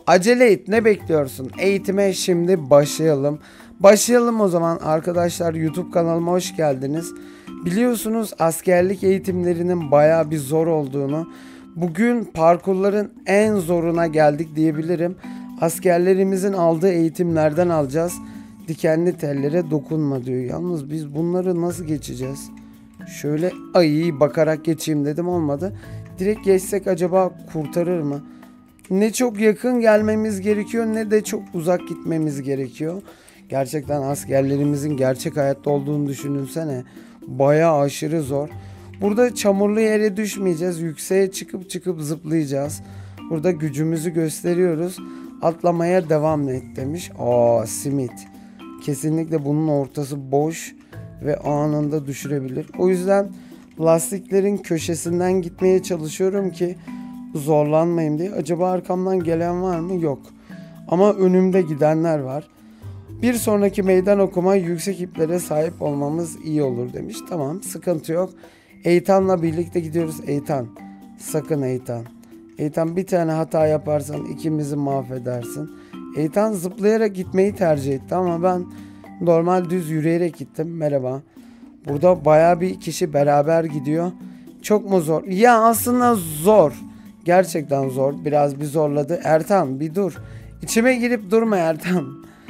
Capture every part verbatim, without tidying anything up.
Acele et, ne bekliyorsun? Eğitime şimdi başlayalım. Başlayalım o zaman arkadaşlar, YouTube kanalıma hoş geldiniz. Biliyorsunuz askerlik eğitimlerinin bayağı bir zor olduğunu. Bugün parkurların en zoruna geldik diyebilirim. Askerlerimizin aldığı eğitimlerden alacağız. Dikenli tellere dokunma diyor. Yalnız biz bunları nasıl geçeceğiz? Şöyle ay bakarak geçeyim dedim, olmadı. Direkt geçsek acaba kurtarır mı? Ne çok yakın gelmemiz gerekiyor ne de çok uzak gitmemiz gerekiyor. Gerçekten askerlerimizin gerçek hayatta olduğunu düşünsene. Bayağı aşırı zor. Burada çamurlu yere düşmeyeceğiz. Yükseğe çıkıp çıkıp zıplayacağız. Burada gücümüzü gösteriyoruz. Atlamaya devam et demiş. Aa, simit. Kesinlikle bunun ortası boş ve anında düşürebilir. O yüzden lastiklerin köşesinden gitmeye çalışıyorum ki zorlanmayayım diye. Acaba arkamdan gelen var mı? Yok. Ama önümde gidenler var. Bir sonraki meydan okuma yüksek iplere sahip olmamız iyi olur demiş. Tamam, sıkıntı yok. Eytan'la birlikte gidiyoruz. Eytan. Sakın Eytan. Eytan, bir tane hata yaparsan ikimizi mahvedersin. Eytan zıplayarak gitmeyi tercih etti ama ben normal düz yürüyerek gittim. Merhaba. Burada baya bir kişi beraber gidiyor. Çok mu zor? Ya aslında zor. Gerçekten zor. Biraz bir zorladı. Ertan bir dur. İçime girip durma Ertan.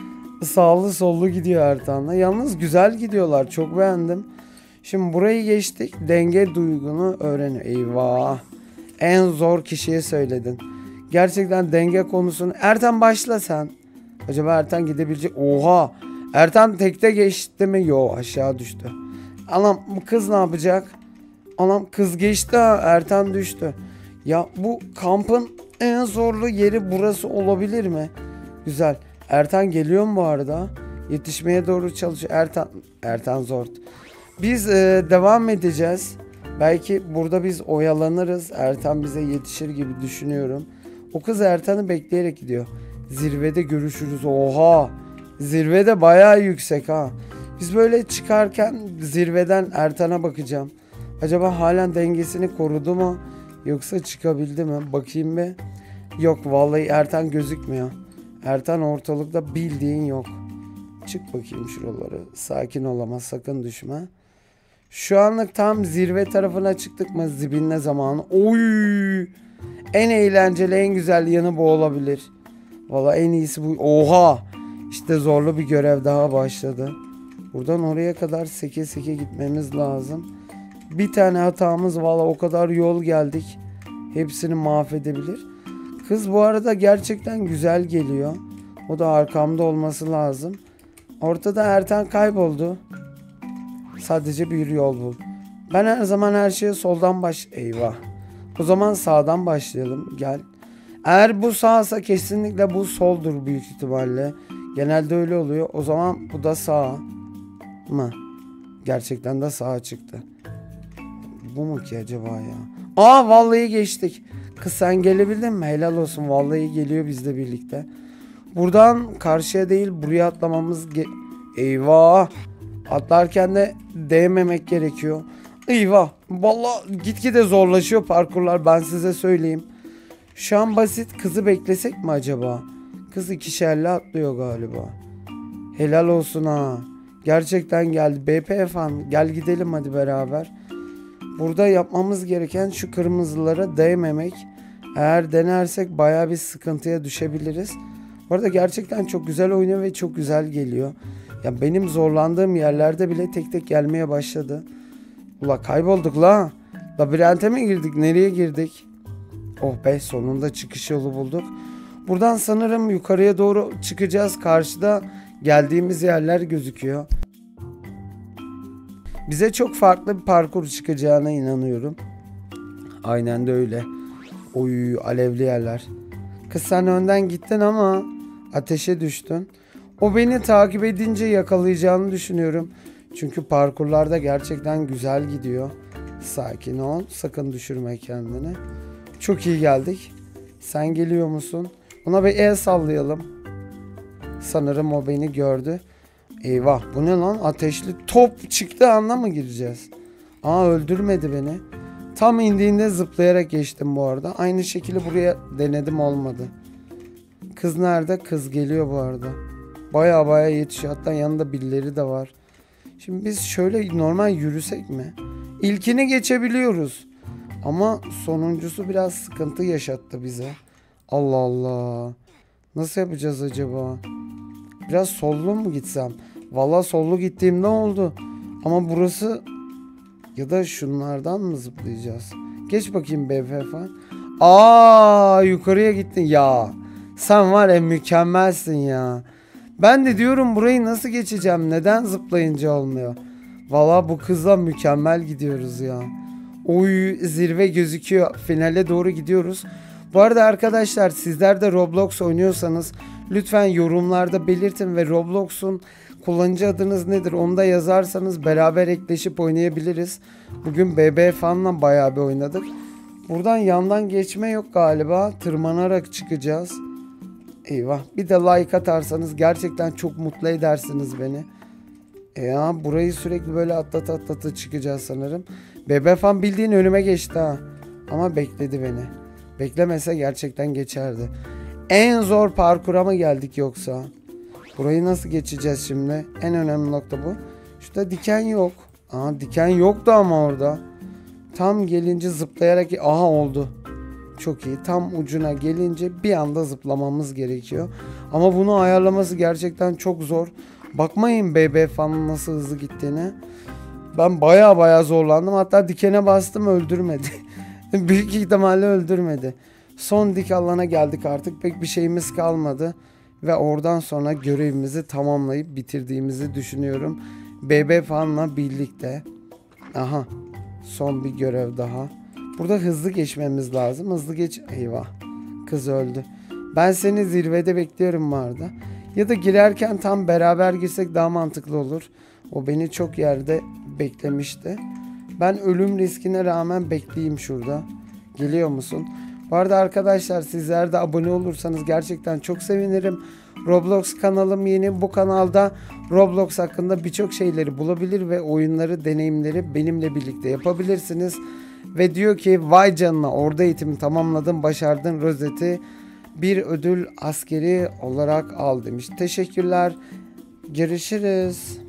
Sağlı sollu gidiyor Ertan'la. Yalnız güzel gidiyorlar. Çok beğendim. Şimdi burayı geçtik. Denge duygunu öğreniyor. Eyvah. En zor kişiye söyledin. Gerçekten denge konusunu. Ertan başla sen. Acaba Ertan gidebilecek? Oha. Ertan tekte geçti mi? Yo, aşağı düştü. Anam, bu kız ne yapacak? Anam, kız geçti ha. Ertan düştü. Ya bu kampın en zorlu yeri burası olabilir mi? Güzel. Ertan geliyor mu bu arada? Yetişmeye doğru çalışıyor. Ertan Ertan zor. Biz e, devam edeceğiz. Belki burada biz oyalanırız. Ertan bize yetişir gibi düşünüyorum. O kız Ertan'ı bekleyerek gidiyor. Zirvede görüşürüz. Oha! Zirvede bayağı yüksek ha. Biz böyle çıkarken zirveden Ertan'a bakacağım. Acaba halen dengesini korudu mu? Yoksa çıkabildi mi? Bakayım bir. Yok, vallahi Ertan gözükmüyor. Ertan ortalıkta bildiğin yok. Çık bakayım şuraları. Sakin ol ama sakın düşme. Şu anlık tam zirve tarafına çıktık mı zibinle zamanı. Oy! En eğlenceli, en güzel yanı bu olabilir. Vallahi en iyisi bu. Oha! İşte zorlu bir görev daha başladı. Buradan oraya kadar seke seke gitmemiz lazım. Bir tane hatamız, vallahi o kadar yol geldik. Hepsini mahvedebilir. Kız bu arada gerçekten güzel geliyor. O da arkamda olması lazım. Ortada Ertan kayboldu. Sadece bir yol bul. Ben her zaman her şeye soldan baş... Eyvah. O zaman sağdan başlayalım. Gel. Eğer bu sağsa kesinlikle bu soldur büyük ihtimalle. Genelde öyle oluyor. O zaman bu da sağ mı? Gerçekten de sağa çıktı. Bu mu ki acaba ya? Aa, vallahi geçtik. Kız sen gelebildin mi? Helal olsun. Vallahi geliyor bizle birlikte. Buradan karşıya değil buraya atlamamız ge- Eyvah. Atlarken de değmemek gerekiyor. Eyvah. Vallahi gitgide zorlaşıyor parkurlar, ben size söyleyeyim. Şu an basit. Kızı beklesek mi acaba? Kız ikişerli atlıyor galiba. Helal olsun ha. Gerçekten geldi. B P efendim, gel gidelim hadi beraber. Burada yapmamız gereken şu kırmızılara değmemek. Eğer denersek baya bir sıkıntıya düşebiliriz. Bu arada gerçekten çok güzel oynuyor ve çok güzel geliyor. Ya benim zorlandığım yerlerde bile tek tek gelmeye başladı. Ula kaybolduk la. Labirente mi girdik? Nereye girdik? Oh be, sonunda çıkış yolu bulduk. Buradan sanırım yukarıya doğru çıkacağız. Karşıda geldiğimiz yerler gözüküyor. Bize çok farklı bir parkur çıkacağına inanıyorum. Aynen de öyle. Oy, alevli yerler. Kız sen önden gittin ama ateşe düştün. O beni takip edince yakalayacağını düşünüyorum. Çünkü parkurlarda gerçekten güzel gidiyor. Sakin ol. Sakın düşürme kendini. Çok iyi geldik. Sen geliyor musun? Ona bir el sallayalım. Sanırım o beni gördü. Eyvah, bu ne lan? Ateşli top çıktı anda mı gireceğiz? Aa, öldürmedi beni. Tam indiğinde zıplayarak geçtim bu arada. Aynı şekilde buraya denedim, olmadı. Kız nerede? Kız geliyor bu arada. Baya baya yetişiyor. Hatta yanında birileri de var. Şimdi biz şöyle normal yürüsek mi? İlkini geçebiliyoruz. Ama sonuncusu biraz sıkıntı yaşattı bize. Allah Allah. Nasıl yapacağız acaba? Biraz sollu mu gitsem? Valla sollu gittiğim ne oldu? Ama burası ya da şunlardan mı zıplayacağız? Geç bakayım B F falan. Aa, yukarıya gittin ya. Sen var ya mükemmelsin ya. Ben de diyorum burayı nasıl geçeceğim? Neden zıplayınca olmuyor? Valla bu kızla mükemmel gidiyoruz ya. Oy, zirve gözüküyor. Finale doğru gidiyoruz. Bu arada arkadaşlar, sizler de Roblox oynuyorsanız lütfen yorumlarda belirtin ve Roblox'un kullanıcı adınız nedir onu da yazarsanız beraber ekleşip oynayabiliriz. Bugün B B Fun'la bayağı bir oynadık. Buradan yandan geçme yok galiba. Tırmanarak çıkacağız. Eyvah. Bir de like atarsanız gerçekten çok mutlu edersiniz beni. E ya, burayı sürekli böyle atlata atlata çıkacağız sanırım. B B Fun bildiğin önüme geçti ha. Ama bekledi beni. Beklemese gerçekten geçerdi. En zor parkura mı geldik yoksa? Burayı nasıl geçeceğiz şimdi? En önemli nokta bu. Şurada diken yok. Aa, diken yoktu ama orada. Tam gelince zıplayarak... Aha, oldu. Çok iyi. Tam ucuna gelince bir anda zıplamamız gerekiyor. Ama bunu ayarlaması gerçekten çok zor. Bakmayın B B Fun'un nasıl hızlı gittiğine. Ben baya baya zorlandım. Hatta dikene bastım, öldürmedi. Büyük ihtimalle öldürmedi. Son dik alana geldik artık. Pek bir şeyimiz kalmadı. Ve oradan sonra görevimizi tamamlayıp bitirdiğimizi düşünüyorum. B B Fun'la birlikte. Aha. Son bir görev daha. Burada hızlı geçmemiz lazım. Hızlı geç... Eyvah. Kız öldü. Ben seni zirvede bekliyorum vardı. Ya da girerken tam beraber girsek daha mantıklı olur. O beni çok yerde beklemişti. Ben ölüm riskine rağmen bekleyeyim şurada. Geliyor musun? Bu arada arkadaşlar, sizler de abone olursanız gerçekten çok sevinirim. Roblox kanalım yeni. Bu kanalda Roblox hakkında birçok şeyleri bulabilir ve oyunları, deneyimleri benimle birlikte yapabilirsiniz. Ve diyor ki vay canına, orada eğitimi tamamladın, başardın, rozeti bir ödül askeri olarak al demiş. Teşekkürler. Görüşürüz.